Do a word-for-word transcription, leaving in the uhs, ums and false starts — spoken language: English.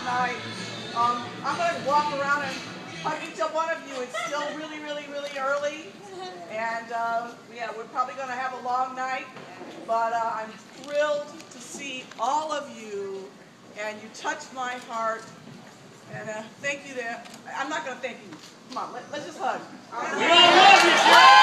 tonight. Um, I'm going to walk around and hug each one of you. It's still really, really, really early. And uh, yeah, we're probably going to have a long night. But uh, I'm thrilled to see all of you. And you touched my heart. And uh, thank you there. I'm not going to thank you. Come on, let, let's just hug. We all love you,